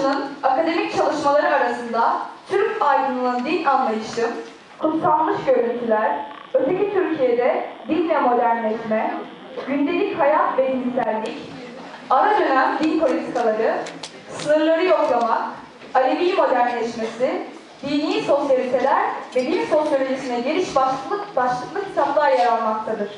Subaşı'nın akademik çalışmaları arasında Türk aydınlığının din anlayışı, kutsanmış görüntüler, öteki Türkiye'de din ve modernleşme, gündelik hayat ve dinsellik, ara dönem din politikaları, sınırları yoklamak, Alevi modernleşmesi, dini sosyaliteler ve din sosyolojisine giriş başlıklı kitaplar yer almaktadır.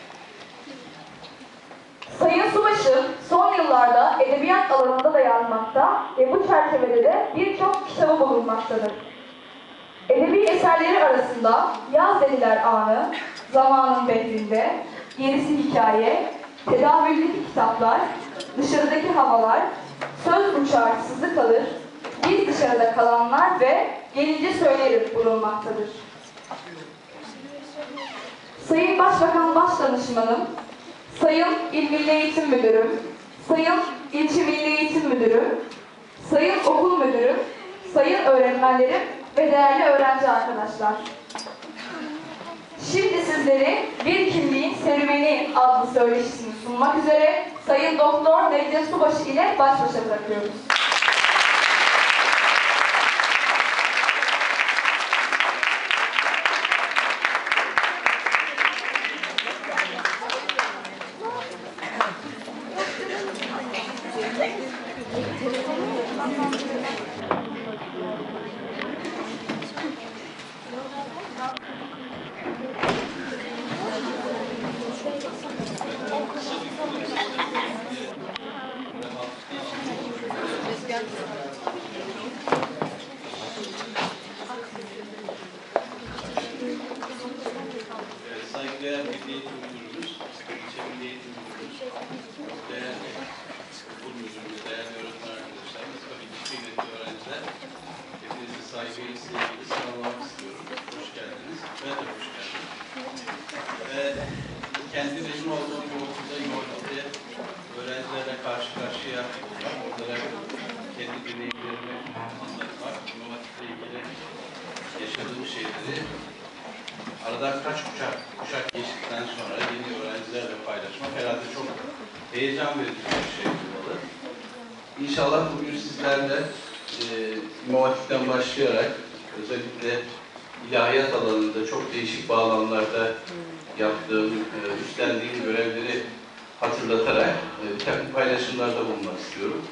Sayın Subaşı son yıllarda edebiyat alanında da yazmakta ve bu çerçevede de birçok kitabı bulunmaktadır. Edebi eserleri arasında Yaz Dediler Anı, Zamanın Behrinde, Gerisi Hikaye, Tedavüllü Kitaplar, Dışarıdaki Havalar, Söz Uçar Sızı Kalır, Biz Dışarıda Kalanlar ve Gelince Söylerim bulunmaktadır. Sayın Başbakan Başdanışmanım, Sayın İl Milli Eğitim Müdürüm, Sayın İlçe Milli Eğitim Müdürü, Sayın Okul Müdürüm, Sayın öğretmenlerim ve değerli öğrenci arkadaşlar. Şimdi sizlere Bir Kimliğin Serüveni adlı söyleşisini sunmak üzere Sayın Doktor Necdet Subaşı ile baş başa bırakıyoruz. Saygıdeğer Milli Eğitim Müdürümüz, İlçe Milli Eğitim Müdürümüz, değerli okul müdürümüz, değerli öğretmen arkadaşlarımız, tabii ki kıymetli öğrenciler, hepinizi saygıyla, sevgiyle selamlamak istiyorum. Hoş geldiniz. Ben de hoş geldim. Kendi mezun olduğum bir okulda İmam-Hatip'te öğrencilerle karşı karşıya olmak, onlara kendi deneyimlerimi anlatmak, İmam-Hatip'le ilgili yaşadığım şeyleri aradan kaç kuşak geçtikten sonra yeni öğrencilerle paylaşmak herhalde çok heyecan verici bir şey olmalı. İnşallah bugün sizlerle İmam Hatip'ten başlayarak özellikle ilahiyat alanında çok değişik bağlamlarda yaptığım, üstlendiğim görevleri hatırlatarak bir takım paylaşımlarda bulunmak istiyorum.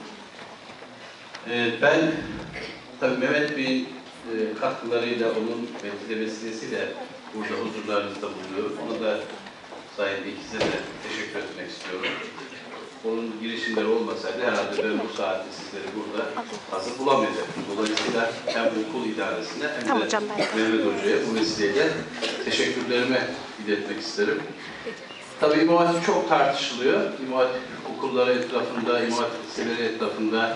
Ben tabii Mehmet Bey'in katkılarıyla, onun vesilesiyle burada huzurlarınızda bulunuyorum. Ona da sayın ikinize de teşekkür etmek istiyorum. Onun girişimleri olmasaydı herhalde ben bu saatte sizleri burada hazır bulamayacaktım. Dolayısıyla hem okul idaresine hem de Mehmet Hoca'ya bu vesileyle teşekkürlerimi iletmek isterim. Tabii İmam Hatip çok tartışılıyor. İmam Hatip okulları etrafında, İmam Hatip liseleri etrafında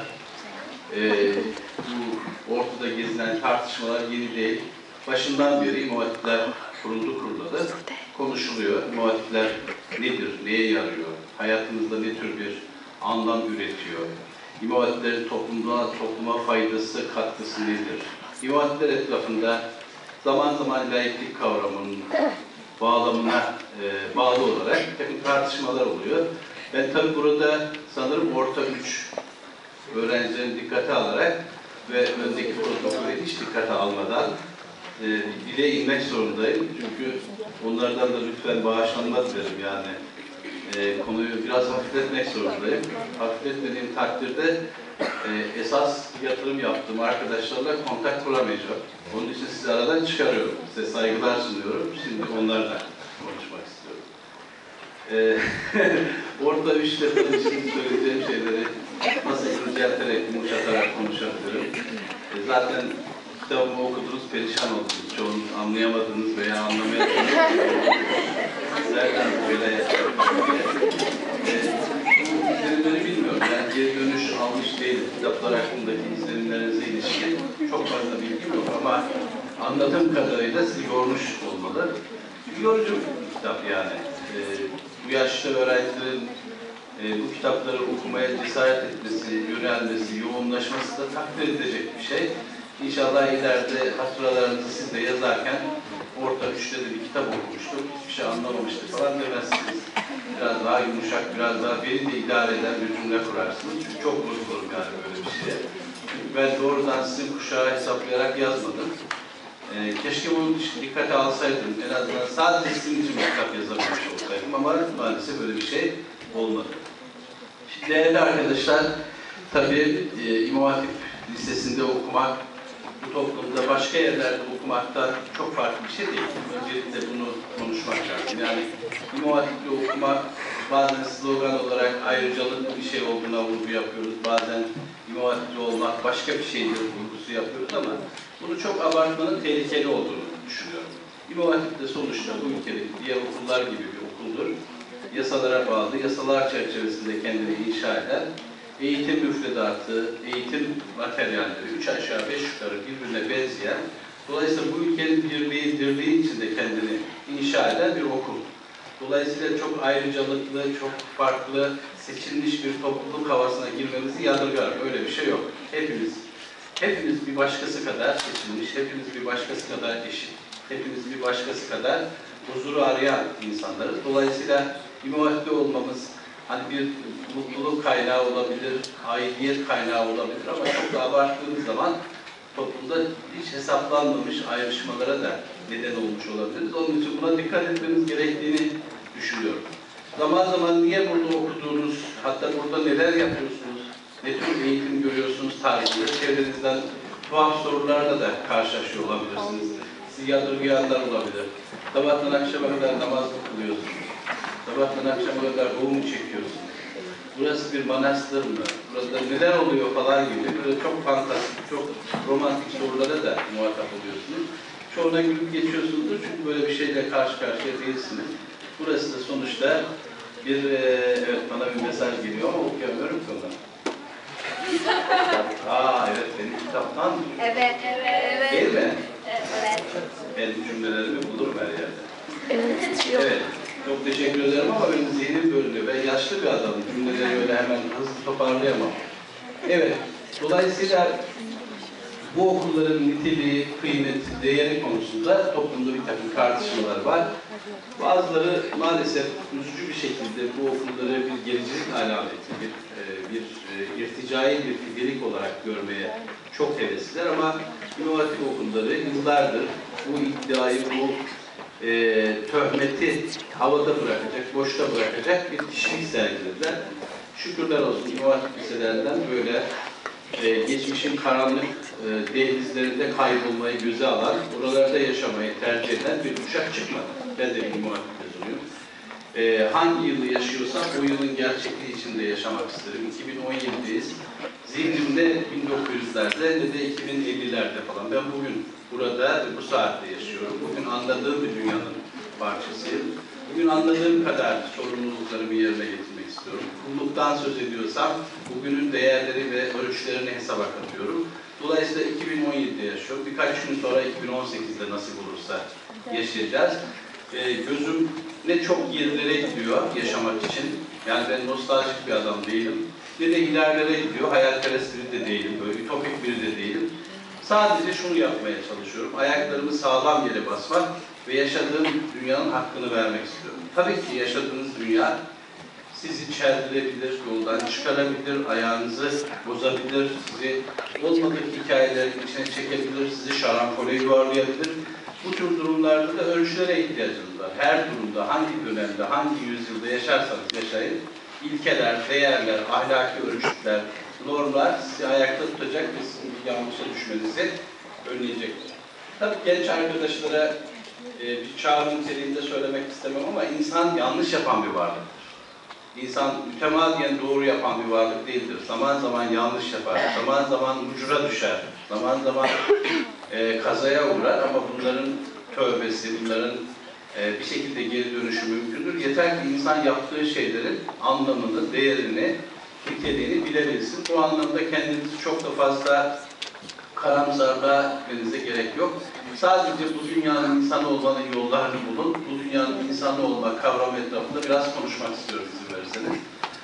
bu ortada gezilen tartışmalar yeni değil. Başından beri İmam Hatipler kurulalı konuşuluyor. İmam Hatipler nedir, neye yarıyor, hayatımızda ne tür bir anlam üretiyor, İmam Hatiplerin topluma faydası, katkısı nedir? İmam Hatipler etrafında zaman zaman laiklik kavramının bağlamına bağlı olarak takım tartışmalar oluyor. Ben tabii burada sanırım orta üç öğrencilerin dikkate alarak ve öndeki protokolü hiç dikkate almadan dile inmek zorundayım. Çünkü onlardan da lütfen bağışlanma dilerim yani. Konuyu biraz hafifletmek zorundayım. Hafifletmediğim takdirde esas yatırım yaptığım arkadaşlarla kontak kuramayacağım. Onun için sizi aradan çıkarıyorum. Size saygılar sunuyorum. Şimdi onlarla konuşmak istiyorum. Orada üç defa için söyleyeceğim şeyleri nasıl incelterek, yumuşatarak konuşabilirim. Zaten kitabımı okudunuz, perişan oldunuz. Çoğunuz anlayamadınız veya anlamayadınız. Zaten böyle izlenimleri bilmiyorum. Yani geri dönüş almış değilim. Kitaplar hakkındaki izlenimlerinize ilişkin çok fazla bilgim yok ama anladığım kadarıyla sizi yormuş olmalı. Yorucu bir kitap yani. Bu yaşta öğrencilerin bu kitapları okumaya cesaret etmesi, yönelmesi, yoğunlaşması da takdir edilecek bir şey. İnşallah ileride hatıralarınızı siz de yazarken orta üçte de bir kitap okumuştum, hiçbir şey anlamamıştım falan demezsiniz. Biraz daha yumuşak, biraz daha beni de idare eden bir cümle kurarsınız. Çünkü çok bozulurum yani böyle bir şeye. ben doğrudan sizin kuşağı hesaplayarak yazmadım. Keşke bunu dikkate alsaydım. En azından sadece sizin için bir kitap yazabilmiş olsaydım ama maalesef böyle bir şey olmadı. Şimdi değerli arkadaşlar, tabii İmam Hatip Lisesi'nde okumak, bu toplumda başka yerlerde okumaktan çok farklı bir şey değil. Öncelikle bunu konuşmak lazım. Yani İmam Hatip'te okumak bazen slogan olarak ayrıcalıklı bir şey olduğuna vurgu yapıyoruz. Bazen İmam Hatip'te olmak başka bir şeydir vurgusu yapıyoruz ama bunu çok abartmanın tehlikeli olduğunu düşünüyorum. İmam Hatip de sonuçta bu ülkedeki diğer okullar gibi bir okuldur. Yasalara bağlı, yasalar çerçevesinde kendini inşa eden, eğitim müfredatı, eğitim materyalleri 3 aşağı 5 yukarı birbirine benzeyen, dolayısıyla bu ülkenin birliği, dirliği içinde kendini inşa eden bir okul. Dolayısıyla çok ayrıcalıklı, çok farklı, seçilmiş bir topluluk havasına girmemizi yadırgarım. Öyle bir şey yok. Hepimiz bir başkası kadar seçilmiş, hepimiz bir başkası kadar eşit, hepimiz bir başkası kadar huzuru arayan insanlarız. Dolayısıyla İmam Hatip'te olmamız hani bir mutluluk kaynağı olabilir, aidiyet kaynağı olabilir ama çok da abarttığımız zaman toplumda hiç hesaplanmamış ayrışmalara da neden olmuş olabiliriz. Onun için buna dikkat etmemiz gerektiğini düşünüyorum. Zaman zaman niye burada okuduğunuz, hatta burada neler yapıyorsunuz, ne tür eğitim görüyorsunuz tarzında çevrenizden tuhaf sorularla da karşılaşıyor olabilirsiniz. Sizi yadırgayanlar olabilir. Sabahtan akşama kadar namaz mı kılıyorsunuz? Sabahtan akşama kadar ruh mu çekiyorsunuz? Burası bir manastır mı? Burada neler oluyor falan gibi böyle çok fantastik, çok romantik sorulara da muhatap oluyorsunuz. Çoğuna gülüp geçiyorsunuzdur çünkü böyle bir şeyle karşı karşıya değilsiniz. Burası da sonuçta bir, evet bana bir mesaj geliyor ama okuyamıyorum ki onu. Evet benim kitaptan mı? Evet. Değil mi? Evet. Benim cümlelerimi bulurum her yerde. Evet. Yok. Evet. Çok teşekkür ederim ama benim zihnim bölünüyor. Ben yaşlı bir adamım. Cümleleri öyle hemen hızlı toparlayamam. Evet. Dolayısıyla bu okulların niteliği, kıymeti, değeri konusunda toplumda bir takım tartışmalar var. Bazıları maalesef üzücü bir şekilde bu okulları bir gericilik alameti, bir irticai bir fidelik olarak görmeye çok hevesliler ama İmam Hatip okulları yıllardır bu iddiayı, bu töhmeti havada bırakacak, boşta bırakacak bir kişilik sergilediler. Şükürler olsun İmam Hatip liselerinden böyle geçmişin karanlık dehlizlerinde kaybolmayı göze alan, oralarda yaşamayı tercih eden bir kuşak çıkmadı. Ben de bir İmam Hatip mezunuyum. Hangi yılı yaşıyorsam o yılın gerçekliği içinde yaşamak isterim. 2017'deyiz. Zihnimde 1900'lerde ne de 2050'lerde falan. Ben bugün burada bu saatte yaşıyorum. Bugün anladığım bir dünyanın parçasıyım. Bugün anladığım kadar sorumluluklarımı yerine getirmek istiyorum. Kulluktan söz ediyorsam bugünün değerleri ve ölçülerini hesaba katıyorum. Dolayısıyla 2017'de yaşıyorum. Birkaç gün sonra 2018'de nasip olursa yaşayacağız. Gözüm ne çok gerilere gidiyor yaşamak için. Yani ben nostaljik bir adam değilim. Ne de ilerlere gidiyor. Hayalperest biri de değilim. Böyle ütopik biri de değilim. Sadece şunu yapmaya çalışıyorum. Ayaklarımı sağlam yere basmak ve yaşadığım dünyanın hakkını vermek istiyorum. Tabii ki yaşadığınız dünya sizi çeldirebilir, yoldan çıkarabilir, ayağınızı bozabilir, sizi olmadık hikayelerin içine çekebilir, sizi şarampole yuvarlayabilir. Bu tür durumlarda da ölçülere ihtiyacınız var. Her durumda, hangi dönemde, hangi yüzyılda yaşarsanız yaşayın, ilkeler, değerler, ahlaki ölçütler, normlar sizi ayakta tutacak ve sizin bir yanlışa düşmenizi önleyecektir. Tabii genç arkadaşlara bir çağrı niteliğinde söylemek istemem ama insan yanlış yapan bir varlıktır. İnsan mütemadiyen doğru yapan bir varlık değildir. Zaman zaman yanlış yapar, zaman zaman ucura düşer, zaman zaman kazaya uğrar ama bunların tövbesi, bunların bir şekilde geri dönüşü mümkündür. Yeter ki insan yaptığı şeylerin anlamını, değerini, niteliğini bilebilsin. Bu anlamda kendinizi çok da fazla karamsarlığa gitmenize gerek yok. Sadece bu dünyanın insanı olmanın yollarını bulun. Bu dünyanın insanı olma kavramı etrafında biraz konuşmak istiyorum izin verirseniz.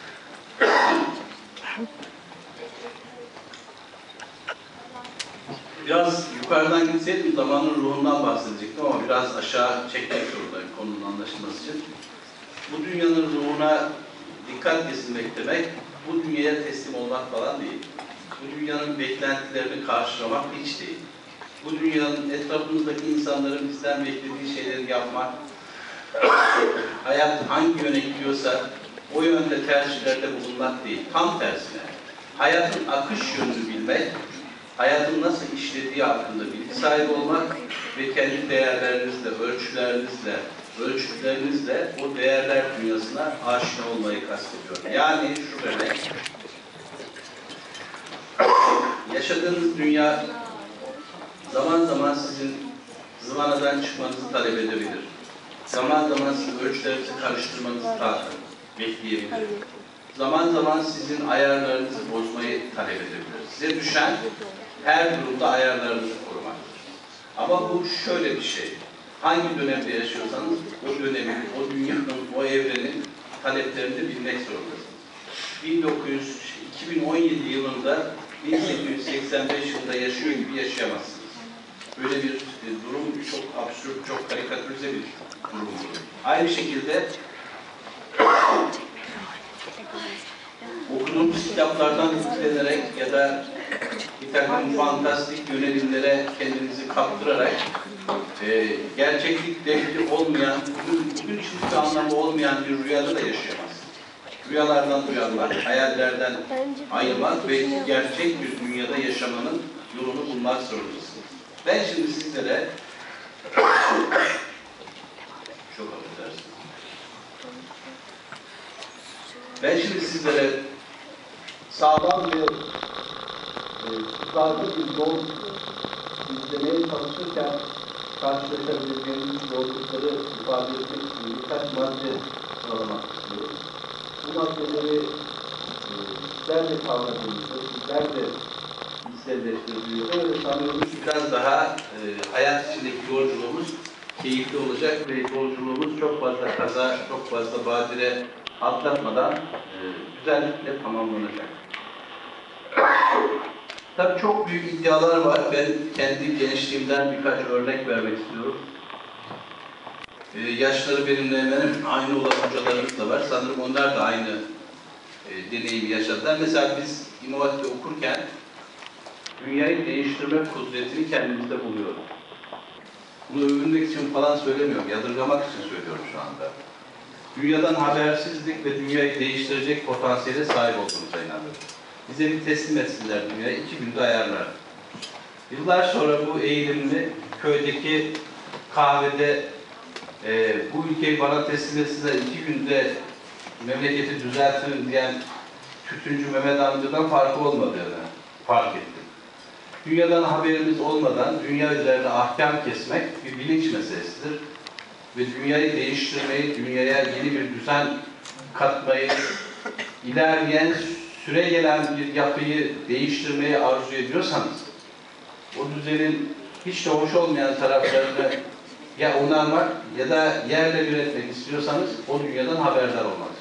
Biraz yukarıdan gitseydim zamanın ruhundan bahsedecektim ama biraz aşağı çekmek zorundayım konunun anlaşılması için. Bu dünyanın ruhuna dikkat kesilmek demek, bu dünyaya teslim olmak falan değil. Bu dünya dünyanın beklentilerini karşılamak hiç değil. Bu dünyanın etrafımızdaki insanların bizden beklediği şeyleri yapmak, hayat hangi yöne gidiyorsa o yönde tercihlerde bulunmak değil. Tam tersine. Hayatın akış yönünü bilmek, hayatın nasıl işlediği hakkında bilgi sahibi olmak ve kendi değerlerinizle, ölçütlerinizle o değerler dünyasına aşina olmayı kastediyorum. Yani şu demek, yaşadığınız dünya zaman zaman sizin zıvanadan çıkmanızı talep edebilir. Zaman zaman sizin ölçülerinizi karıştırmanızı bekleyebilir. Zaman zaman sizin ayarlarınızı bozmayı talep edebilir. Size düşen her durumda ayarlarınızı korumaktır. Ama bu şöyle bir şey. Hangi dönemde yaşıyorsanız o dönemin, o dünyanın, o evrenin taleplerini bilmek zorundasınız. 2017 yılında 1885 yılında yaşıyor gibi yaşayamazsınız. Böyle bir durum çok absürt, çok karikatürize bir durum. Aynı şekilde okuduğumuz kitaplardan etkilenerek ya da bir takım fantastik yönelimlere kendinizi kaptırarak gerçeklik değeri olmayan, bugün hiçbir anlamı olmayan bir rüyada da yaşayamazsınız. Rüyalardan uyanmak, hayallerden ayırmak ve gerçek bir dünyada yaşamanın yolunu bulmak zorundasınız. Ben şimdi sizlere çok affedersiniz. Ben şimdi sizlere sağlam ve tutarlı bir yol izlemeye çalışırken karşılaşabileceğimiz zorlukları ifade etmek için birkaç madde sıralamak istiyorum. Bu maddeleri sizler de kavradığınızda, sizler de içselleştirdiğinizde ve sanıyorum biraz daha hayat içindeki yolculuğumuz keyifli olacak ve yolculuğumuz çok fazla kaza, çok fazla badire atlatmadan güzellikle tamamlanacak. Tabii çok büyük iddialar var. Ben kendi gençliğimden birkaç örnek vermek istiyorum. Yaşları benimle hemen aynı olan hocalarımız da var. Sanırım onlar da aynı deneyimi yaşadılar. Mesela biz İmam Hatip'te okurken dünyayı değiştirme kudretini kendimizde buluyoruz. Bunu övünmek için falan söylemiyorum, yadırgamak için söylüyorum şu anda. Dünyadan habersizlik ve dünyayı değiştirecek potansiyele sahip olduğumuza inanıyorum. Bize bir teslim etsinler dünyayı, 2 günde ayarlar. Yıllar sonra bu eğilimli köydeki kahvede bu ülkeyi bana teslim etsinler, 2 günde memleketi düzeltirim diyen tütüncü Mehmet amcadan farkı olmadığını fark ettim. Dünyadan haberimiz olmadan dünya üzerine ahkam kesmek bir bilinç meselesidir. Ve dünyayı değiştirmeyi, dünyaya yeni bir düzen katmayı, ilerleyen, süre gelen bir yapıyı değiştirmeyi arzu ediyorsanız, o düzenin hiç de hoş olmayan taraflarını ya onarmak ya da yerle yönetmek istiyorsanız o dünyadan haberdar olmak